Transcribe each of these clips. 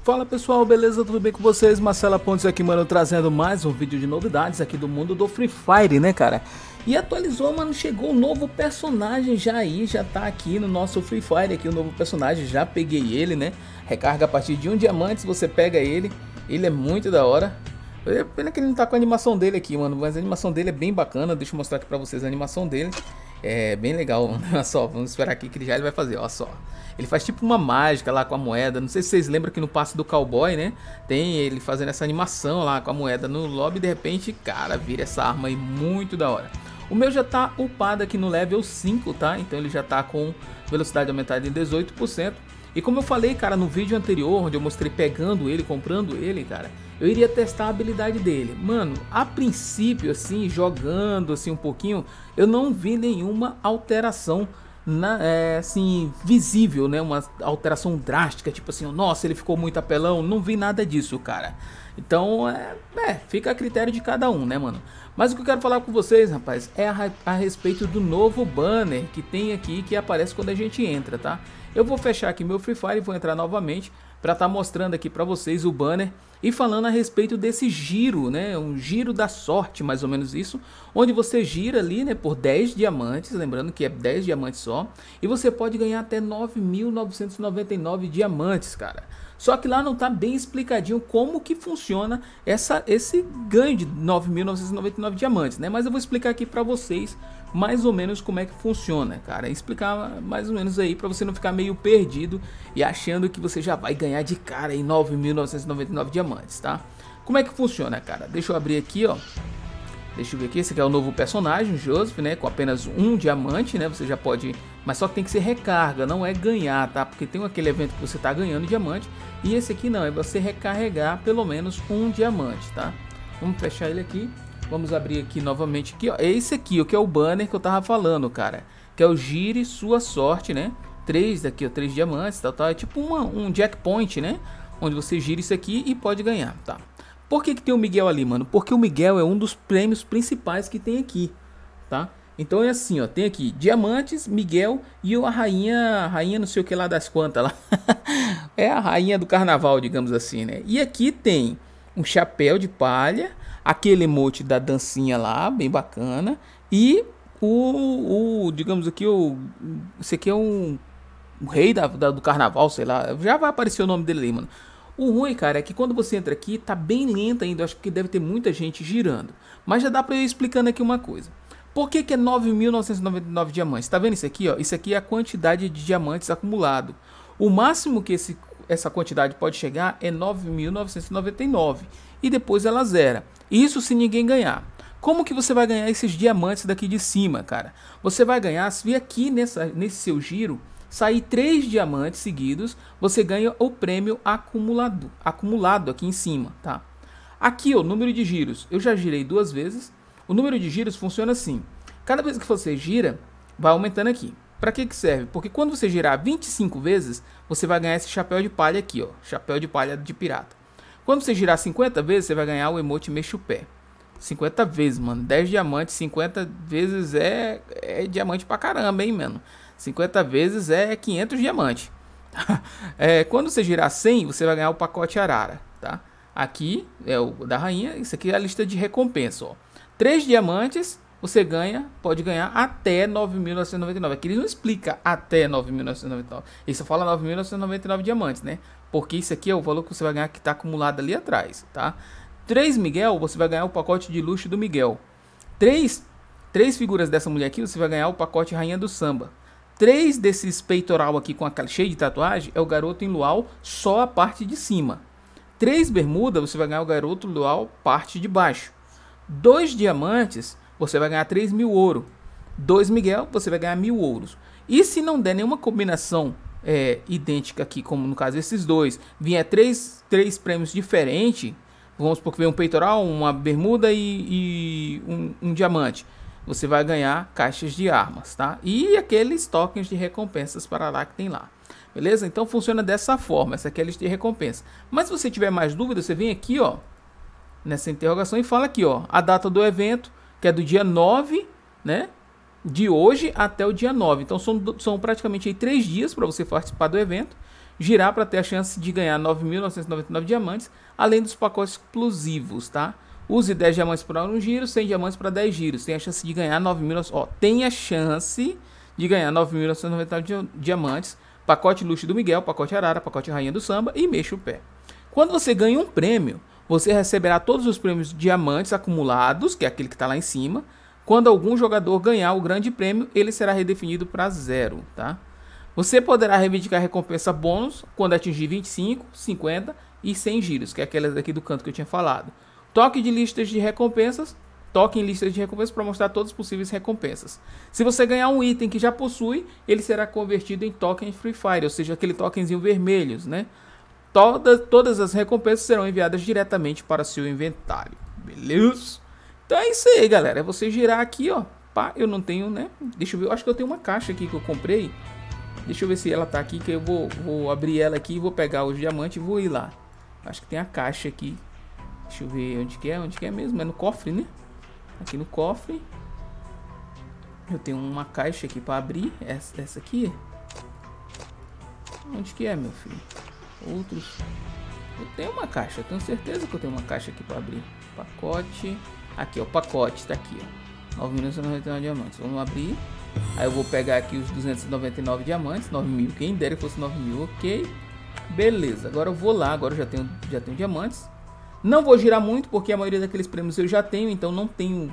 Fala pessoal, beleza? Tudo bem com vocês? Marcelo Pontes aqui, mano, trazendo mais um vídeo de novidades aqui do mundo do Free Fire, né, cara? E atualizou, mano, chegou um novo personagem já aí, já tá aqui no nosso Free Fire, aqui o novo personagem, já peguei ele, né? Recarga a partir de 1 diamante, você pega ele é muito da hora. Pena que ele não tá com a animação dele aqui, mano, mas a animação dele é bem bacana, deixa eu mostrar aqui pra vocês a animação dele. É bem legal, olha só, vamos esperar aqui que ele vai fazer, olha só. Ele faz tipo uma mágica lá com a moeda, não sei se vocês lembram que no passe do cowboy, né, tem ele fazendo essa animação lá com a moeda no lobby e de repente, cara, vira essa arma aí muito da hora. O meu já tá upado aqui no level 5, tá, então ele já tá com velocidade aumentada em 18%. E como eu falei, cara, no vídeo anterior, onde eu mostrei pegando ele, comprando ele, cara, eu iria testar a habilidade dele. Mano, a princípio, assim, jogando assim um pouquinho, eu não vi nenhuma alteração assim, visível, né? Uma alteração drástica, tipo assim, nossa, ele ficou muito apelão, não vi nada disso, cara. Então, fica a critério de cada um, né, mano? Mas o que eu quero falar com vocês, rapaz, é a respeito do novo banner que tem aqui, que aparece quando a gente entra, tá? Eu vou fechar aqui meu Free Fire e vou entrar novamente para estar mostrando aqui para vocês o banner e falando a respeito desse giro, né? Um giro da sorte, mais ou menos isso, onde você gira ali, né, por 10 diamantes, lembrando que é 10 diamantes só, e você pode ganhar até 9.999 diamantes, cara. Só que lá não tá bem explicadinho como que funciona esse ganho de 9.999 diamantes, né? Mas eu vou explicar aqui para vocês mais ou menos como é que funciona, cara. Explicar mais ou menos aí para você não ficar meio perdido e achando que você já vai ganhar de cara em 9.999 diamantes, tá? Como é que funciona, cara? Deixa eu abrir aqui, ó. Deixa eu ver aqui, esse aqui é o novo personagem, Joseph, né? Com apenas 1 diamante, né? Você já pode... Mas só que tem que ser recarga, não é ganhar, tá? Porque tem aquele evento que você tá ganhando diamante. E esse aqui não, é você recarregar pelo menos 1 diamante, tá? Vamos fechar ele aqui. Vamos abrir aqui novamente aqui, ó. É esse aqui, o que é o banner que eu tava falando, cara. Que é o Gire Sua Sorte, né? 3 daqui, ó, 3 diamantes, tal. É tipo um jackpoint, né? Onde você gira isso aqui e pode ganhar, tá? Por que tem o Miguel ali, mano? Porque o Miguel é um dos prêmios principais que tem aqui, tá? Então é assim, ó, tem aqui diamantes, Miguel e a rainha não sei o que lá das quantas lá. É a rainha do carnaval, digamos assim, né? E aqui tem um chapéu de palha, aquele emote da dancinha lá, bem bacana, e digamos aqui, esse aqui é o rei do carnaval, sei lá, já vai aparecer o nome dele ali, mano. O ruim, cara, é que quando você entra aqui, tá bem lento ainda, eu acho que deve ter muita gente girando. Mas já dá pra eu ir explicando aqui uma coisa. Por que é 9.999 diamantes? Tá vendo isso aqui, ó? Isso aqui é a quantidade de diamantes acumulado. O máximo que essa quantidade pode chegar é 9.999. E depois ela zera. Isso se ninguém ganhar. Como que você vai ganhar esses diamantes daqui de cima, cara? Você vai ganhar, se vir aqui nesse seu giro, sair 3 diamantes seguidos, você ganha o prêmio acumulado aqui em cima, tá? Aqui, ó, o número de giros. Eu já girei 2 vezes. O número de giros funciona assim. Cada vez que você gira, vai aumentando aqui. Para que serve? Porque quando você girar 25 vezes, você vai ganhar esse chapéu de palha aqui, ó. Chapéu de palha de pirata. Quando você girar 50 vezes, você vai ganhar o emote mexe o pé. 50 vezes, mano. 10 diamantes, 50 vezes é diamante pra caramba, hein, mano. 50 vezes é 500 diamantes. Quando você girar 100, você vai ganhar o pacote arara, tá? Aqui é o da rainha. Isso aqui é a lista de recompensa, ó. 3 diamantes, você pode ganhar até 9.999. Aqui ele não explica até 9.999. Ele só fala 9.999 diamantes, né? Porque isso aqui é o valor que você vai ganhar que está acumulado ali atrás, tá? 3 Miguel, você vai ganhar o pacote de luxo do Miguel. 3 figuras dessa mulher aqui, você vai ganhar o pacote Rainha do Samba. 3 desses peitoral aqui com aquela cheia de tatuagem é o garoto em luau, só a parte de cima. 3 bermuda, você vai ganhar o garoto luau, parte de baixo. 2 diamantes, você vai ganhar 3.000 ouro. 2 Miguel, você vai ganhar 1.000 ouros. E se não der nenhuma combinação idêntica aqui, como no caso esses dois, vier 3 prêmios diferentes, vamos supor que vem um peitoral, uma bermuda e um diamante, você vai ganhar caixas de armas, tá? E aqueles tokens de recompensas para lá que tem lá. Beleza? Então funciona dessa forma, essa aqui é a lista de recompensa. Mas se você tiver mais dúvidas, você vem aqui, ó, nessa interrogação e fala aqui, ó, a data do evento, que é do dia 9, né, de hoje até o dia 9. Então são praticamente aí 3 dias para você participar do evento. girar para ter a chance de ganhar 9.999 diamantes, além dos pacotes exclusivos, tá? Use 10 diamantes para um giro, 100 diamantes para 10 giros. Tem a chance de ganhar 9.000, ó, tem a chance de ganhar 9.999 diamantes, pacote luxo do Miguel, pacote Arara, pacote Rainha do Samba e Mexa o Pé. Quando você ganha um prêmio, você receberá todos os prêmios diamantes acumulados, que é aquele que está lá em cima. Quando algum jogador ganhar o grande prêmio, ele será redefinido para 0, tá? Você poderá reivindicar recompensa bônus quando atingir 25, 50 e 100 giros, que é aquelas aqui do canto que eu tinha falado. Toque de listas de recompensas. Toque em listas de recompensas para mostrar todas as possíveis recompensas. Se você ganhar um item que já possui, ele será convertido em token Free Fire, ou seja, aquele tokenzinho vermelhos, né? Todas as recompensas serão enviadas diretamente para seu inventário, beleza? Então é isso aí, galera. É você girar aqui, ó. Pá, eu não tenho, né? Deixa eu ver, eu acho que eu tenho uma caixa aqui que eu comprei. Deixa eu ver se ela tá aqui, que eu vou abrir ela aqui, vou pegar os diamantes e vou ir lá. Acho que tem a caixa aqui. Deixa eu ver onde que é mesmo, é no cofre, né? Aqui no cofre. Eu tenho uma caixa aqui para abrir. Essa aqui. Onde que é, meu filho? Outros. Eu tenho uma caixa. Tenho certeza que eu tenho uma caixa aqui para abrir. Pacote. Aqui, ó. O pacote tá aqui, ó. 9.999 diamantes. Vamos abrir. Aí eu vou pegar aqui os 299 diamantes. 9.000. Quem dera que fosse 9.000. Ok. Beleza. Agora eu vou lá. Agora eu já tenho diamantes. Não vou girar muito, porque a maioria daqueles prêmios eu já tenho, então não tenho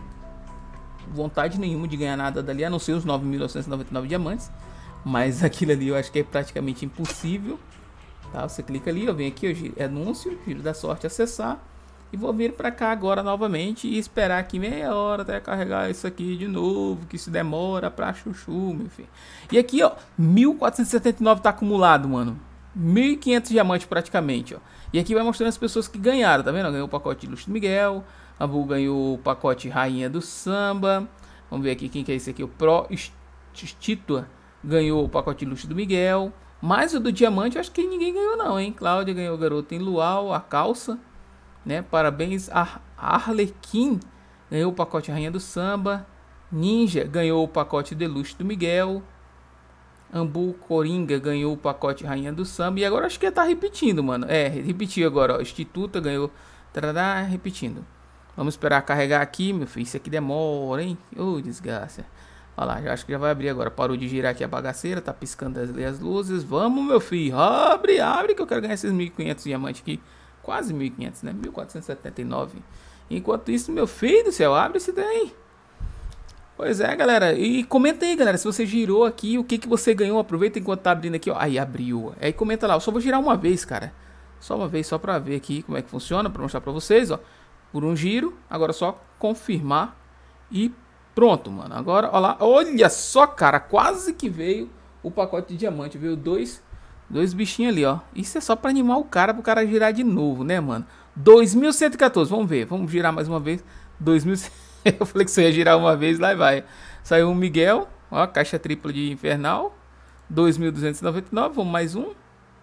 vontade nenhuma de ganhar nada dali, a não ser os 9.999 diamantes. Mas aquilo ali eu acho que é praticamente impossível. Tá? Você clica ali, ó, vem aqui, ó, anúncio, giro da sorte, acessar. E vou vir para cá agora novamente e esperar aqui meia hora até carregar isso aqui de novo, que se demora pra chuchu, meu filho. E aqui, ó, 1.479 tá acumulado, mano. 1.500 diamantes praticamente, ó. E aqui vai mostrando as pessoas que ganharam, tá vendo? Ganhou o pacote Luxo do Miguel, a Bu ganhou o pacote Rainha do Samba. Vamos ver aqui quem que é esse aqui, o Pro Stitua ganhou o pacote Luxo do Miguel. Mas o do Diamante eu acho que ninguém ganhou não, hein? Cláudia ganhou o Garoto em Luau, a calça, né? Parabéns a Arlequim, ganhou o pacote Rainha do Samba. Ninja ganhou o pacote Deluxe do Miguel. Ambu Coringa ganhou o pacote Rainha do Samba. E agora acho que tá repetindo, mano. É, repetiu agora, ó. Instituta ganhou. Tarará, repetindo. Vamos esperar carregar aqui, meu filho. Isso aqui demora, hein? Ô, desgraça. Olha lá, já acho que já vai abrir agora. Parou de girar aqui a bagaceira. Tá piscando as luzes. Vamos, meu filho. Abre, abre, que eu quero ganhar esses 1.500 diamantes aqui. Quase 1.500, né? 1.479. Enquanto isso, meu filho do céu, abre esse daí. Pois é, galera. E comenta aí, galera, se você girou aqui, o que que você ganhou. Aproveita enquanto tá abrindo aqui, ó. Aí abriu. Aí comenta lá. Eu só vou girar uma vez, cara. Só uma vez, só pra ver aqui como é que funciona. Pra mostrar pra vocês, ó. Por um giro. Agora é só confirmar. E pronto, mano. Agora, ó lá. Olha só, cara. Quase que veio o pacote de diamante. Veio dois bichinhos ali, ó. Isso é só pra animar o cara, pro cara girar de novo, né, mano? 2.114. Vamos ver. Vamos girar mais uma vez. 2.114. Eu falei que você ia girar uma vez, lá vai. Saiu um Miguel, ó, caixa tripla de Infernal. 2.299, vamos mais um.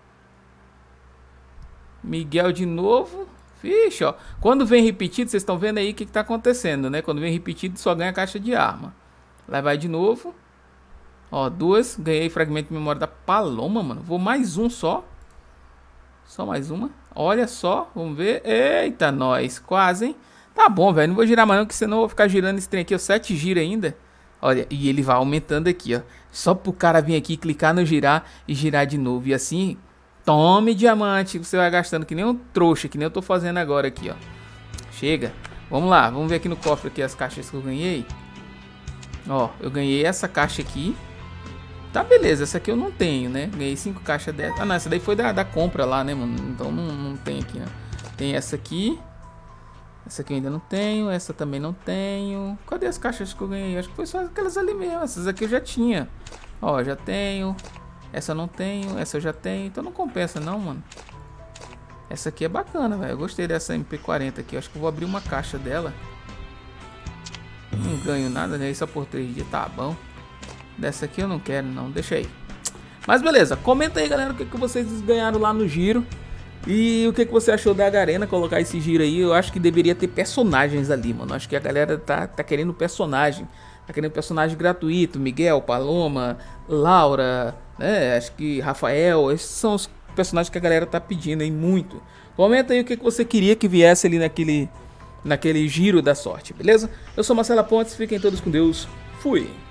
Miguel de novo. Vixe, ó. Quando vem repetido, vocês estão vendo aí o que tá acontecendo, né? Quando vem repetido, só ganha caixa de arma. Lá vai de novo. Ó, duas. Ganhei fragmento de memória da Paloma, mano. Vou mais um só. Só mais uma. Olha só, vamos ver. Eita, nós. Quase, hein? Tá bom, velho. Não vou girar mais não, que senão eu vou ficar girando esse trem aqui, ó. 7 gira ainda. Olha, e ele vai aumentando aqui, ó. Só pro cara vir aqui, clicar no girar e girar de novo. E assim, tome diamante. Você vai gastando que nem um trouxa, que nem eu tô fazendo agora aqui, ó. Chega. Vamos lá, vamos ver aqui no cofre aqui as caixas que eu ganhei. Ó, eu ganhei essa caixa aqui. Tá, beleza. Essa aqui eu não tenho, né? Ganhei 5 caixas dessa. Ah, não. Essa daí foi da compra lá, né, mano? Então não tem aqui, né? Tem essa aqui. Essa aqui eu ainda não tenho, essa também não tenho. Cadê as caixas que eu ganhei? Acho que foi só aquelas ali mesmo. Essas aqui eu já tinha. Ó, já tenho. Essa eu não tenho, essa eu já tenho. Então não compensa não, mano. Essa aqui é bacana, velho. Eu gostei dessa MP40 aqui. Acho que eu vou abrir uma caixa dela. Não ganho nada, né? Só por 3 dias, tá bom. Dessa aqui eu não quero não, deixa aí. Mas beleza, comenta aí, galera, o que vocês ganharam lá no giro. E o que você achou da Garena colocar esse giro aí. Eu acho que deveria ter personagens ali, mano. Acho que a galera tá querendo personagem. Tá querendo personagem gratuito. Miguel, Paloma, Laura, né? Acho que Rafael. Esses são os personagem que a galera tá pedindo aí muito. Comenta aí o que você queria que viesse ali naquele giro da sorte, beleza? Eu sou Marcelo Pontes, fiquem todos com Deus. Fui!